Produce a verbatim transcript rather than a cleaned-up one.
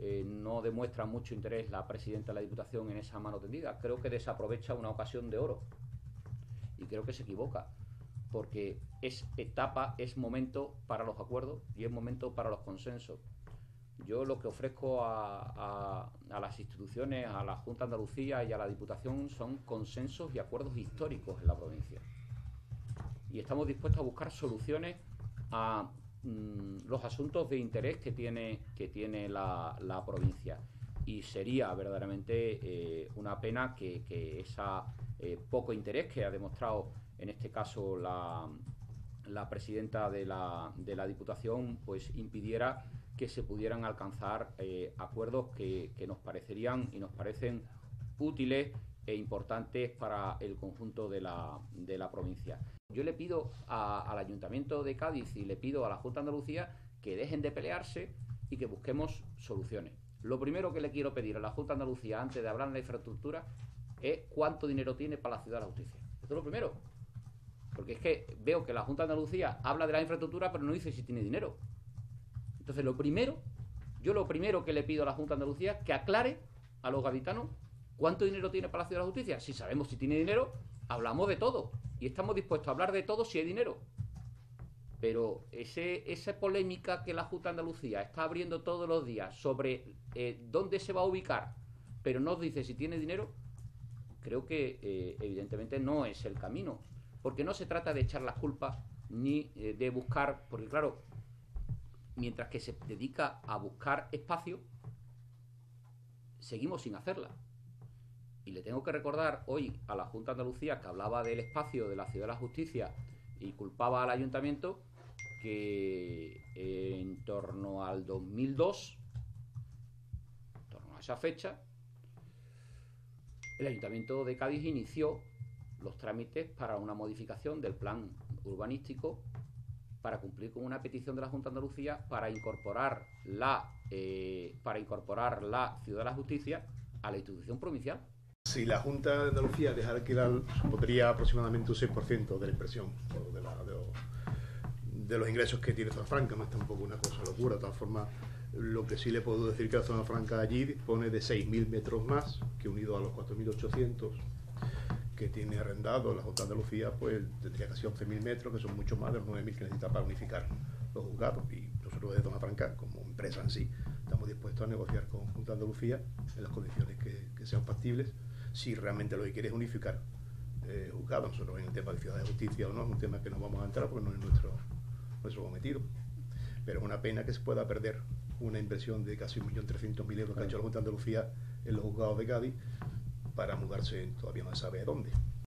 eh, no demuestra mucho interés la presidenta de la Diputación en esa mano tendida. Creo que desaprovecha una ocasión de oro y creo que se equivoca, porque es etapa, es momento para los acuerdos y es momento para los consensos. Yo lo que ofrezco a, a, a las instituciones, a la Junta de Andalucía y a la Diputación son consensos y acuerdos históricos en la provincia. Y estamos dispuestos a buscar soluciones a mmm, los asuntos de interés que tiene, que tiene la, la provincia. Y sería verdaderamente eh, una pena que, que ese eh, poco interés que ha demostrado en este caso la, la presidenta de la, de la Diputación pues impidiera que se pudieran alcanzar eh, acuerdos que, que nos parecerían y nos parecen útiles e importantes para el conjunto de la, de la provincia. Yo le pido a, al Ayuntamiento de Cádiz y le pido a la Junta de Andalucía que dejen de pelearse y que busquemos soluciones. Lo primero que le quiero pedir a la Junta de Andalucía antes de hablar de la infraestructura es cuánto dinero tiene para la Ciudad de la Justicia. Esto es lo primero. Porque es que veo que la Junta de Andalucía habla de la infraestructura pero no dice si tiene dinero. Entonces lo primero, yo lo primero que le pido a la Junta de Andalucía es que aclare a los gaditanos cuánto dinero tiene para la Ciudad de la Justicia. Si sabemos si tiene dinero, hablamos de todo. Y estamos dispuestos a hablar de todo si hay dinero. Pero ese, esa polémica que la Junta de Andalucía está abriendo todos los días sobre eh, dónde se va a ubicar, pero no dice si tiene dinero, creo que eh, evidentemente no es el camino. Porque no se trata de echar las culpas ni eh, de buscar, porque claro, mientras que se dedica a buscar espacio, seguimos sin hacerla. Y le tengo que recordar hoy a la Junta de Andalucía, que hablaba del espacio de la Ciudad de la Justicia y culpaba al Ayuntamiento, que en torno al dos mil dos, en torno a esa fecha, el Ayuntamiento de Cádiz inició los trámites para una modificación del plan urbanístico para cumplir con una petición de la Junta de Andalucía para incorporar la, eh, para incorporar la Ciudad de la Justicia a la institución provincial. Si la Junta de Andalucía deja de alquilar, supondría aproximadamente un seis por ciento de la inversión, o de, la, de, los, de los ingresos que tiene Zona Franca. No es tampoco una cosa locura. De todas formas, lo que sí le puedo decir que la Zona Franca allí dispone de seis mil metros más, que unido a los cuatro mil ochocientos que tiene arrendado la Junta de Andalucía, pues tendría casi once mil metros, que son mucho más de los nueve mil que necesita para unificar los juzgados. Y nosotros de Zona Franca, como empresa en sí, estamos dispuestos a negociar con Junta de Andalucía en las condiciones que, que sean factibles, si realmente lo que quiere es unificar eh, juzgados. Nosotros en el tema de Ciudad de Justicia o no, es un tema que no vamos a entrar porque no es nuestro, nuestro cometido. Pero es una pena que se pueda perder una inversión de casi un millón trescientos mil euros que ha hecho la Junta de Andalucía en los juzgados de Cádiz para mudarse todavía no se sabe dónde.